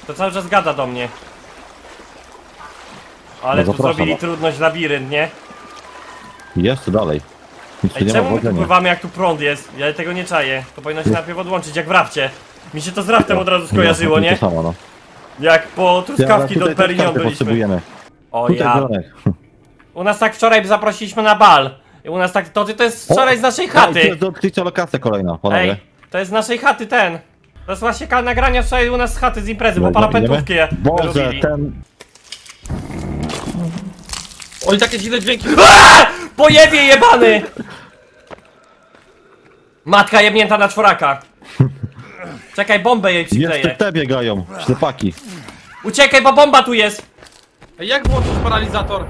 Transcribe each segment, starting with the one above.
To cały czas gada do mnie. Ale No tu zrobili trudność labirynt, nie? Jeszcze dalej. Nic tu Ej, nie ma czemu my tu wchodzenia. pływamy jak tu prąd jest? Ja tego nie czaję. To powinno się najpierw odłączyć jak w rafcie. Mi się to z raftem od razu skojarzyło, nie? To samo, no. Jak po truskawki do Perignon byliśmy. Potrzebujemy. O Tutaj ja. Bronek. U nas tak wczoraj zaprosiliśmy na bal. I u nas tak, to jest wczoraj z naszej Ej, to chaty. jest do odkrycia lokacja kolejna, panowie. Ej, to jest z naszej chaty ten. To jest właśnie nagrania wczoraj u nas z chaty z imprezy, bo Dobra, parapentówki je Boże, robili. ten... Oj, takie dziwne dźwięki. Pojebie jebany! Matka jebnięta na czworaka. Czekaj, bombę jej Jeszcze przykleję. te biegają, ślepaki. Uciekaj, bo bomba tu jest! Ej, jak włączyć paralizator?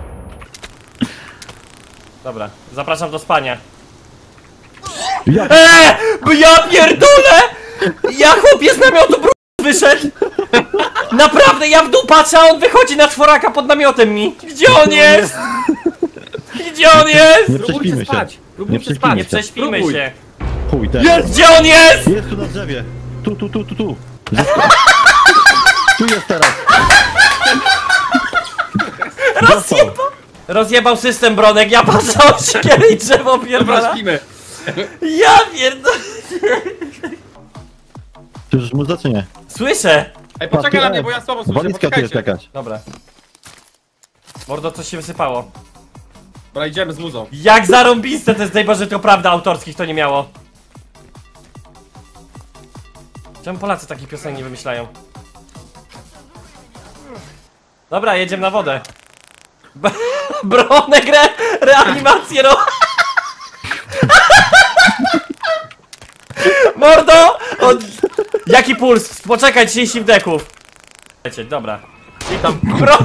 Dobra, zapraszam do spania. Ja... Ja pierdolę! Ja chłopie z namiotu wyszedł! Naprawdę, ja w dół patrzę, a on wychodzi na czworaka pod namiotem mi. Gdzie on jest? Gdzie on jest? Nie Próbujcie prześpimy się. spać. Nie Próbujcie prześpimy spać. Nie się. prześpimy Próbuj. się. Chuj, ten. Gdzie on jest? Jest tu na drzewie. Tu. Tu jest teraz. Rozjebał system, Bronek, ja patrzę, on siekierę i drzewo Dobra, pierdala. śpimy. Ja pierdolę. Czyż mu czy nie? Słyszę. Ej, poczekaj na mnie, bo ja słabo słyszę, Walizka tu jest poczekajcie. jakaś. Dobra. Mordo, coś się wysypało. Dobra, idziemy z muzą. Jak zarąbiste, to jest najbardziej to prawda, autorskich to nie miało. Czemu Polacy takich piosenek nie wymyślają? Dobra, jedziemy na wodę. Bronek, reanimację, Mordo! Jaki puls? Poczekaj, 30 wdechów. Dobra. Witam.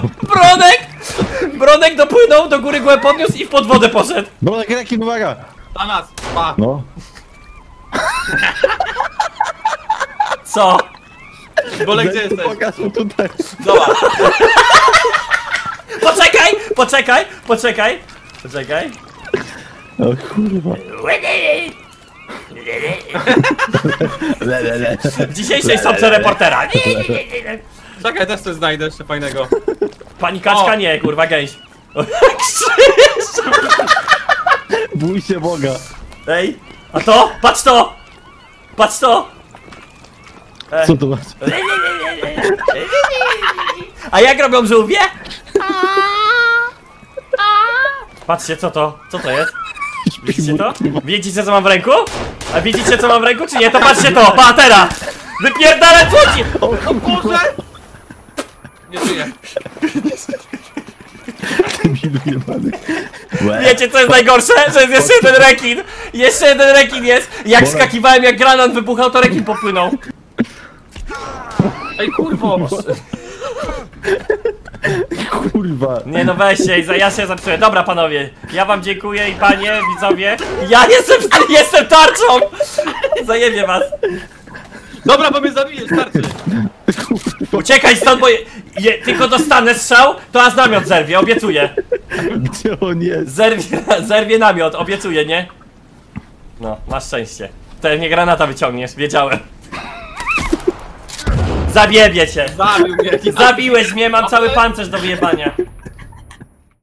Bronek dopłynął, do góry głowę podniósł i w pod wodę poszedł. Bronek, jaki uwaga! Na nas. Pa. No. Co? Bolek, gdzie jesteś? Pokaż mu tutaj. Dobra. Poczekaj. O kurwa. W dzisiejszej stopce reportera. Czekaj, też coś znajdę jeszcze fajnego. Pani kaczka O. nie, kurwa gęś. Bój się Boga. Ej, a to? Patrz to! Co tu masz? A jak robią żółwie? Patrzcie, co to? Co to jest? Widzicie to? Widzicie co mam w ręku? A widzicie co mam w ręku, czy nie? To patrzcie to! Patera! Wypierdalę płoci! O Boże! Nie żyję. Wiecie co jest najgorsze? Że jest jeszcze jeden rekin! Jeszcze jeden rekin jest! Jak skakiwałem, jak granat wybuchał, to rekin popłynął. Ej, kurwo! Kurwa. Nie no weźcie, ja się zapsuję. Dobra panowie, ja wam dziękuję i panie, widzowie. Ja jestem tarczą! Zajebię was. Dobra, bo mnie zabijesz, starczy. Uciekaj stąd, bo tylko dostanę strzał, to aż namiot zerwie, obiecuję. Gdzie on jest? Zerwie namiot, obiecuję, nie? No, masz szczęście. Pewnie granata wyciągniesz, wiedziałem. Zabiebie cię. Zabił mnie. Zabiłeś mnie, mam cały pancerz do wyjebania.